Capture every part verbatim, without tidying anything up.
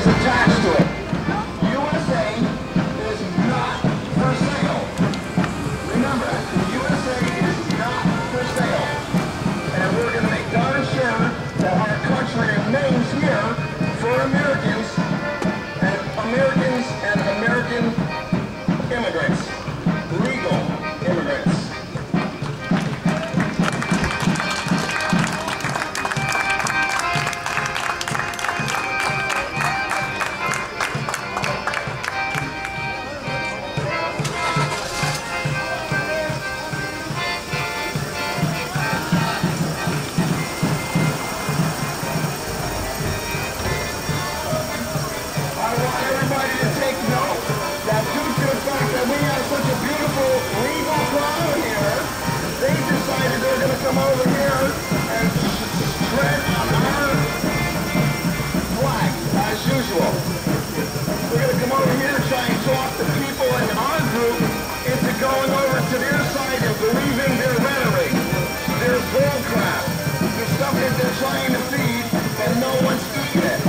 attached to it. U S A is not for sale. Remember, U S A is not for sale. And we're going to make darn sure that our country remains here for Americans and Americans and American immigrants, legal immigrants. Come over here and shred on our flag, as usual. We're going to come over here and try and talk the people in our group into going over to their side and believing their rhetoric, their bull crap, the stuff that they're trying to feed, but no one's eating it.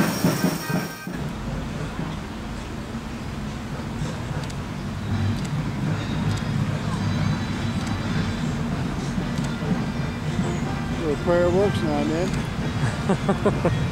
Prayer works now and then.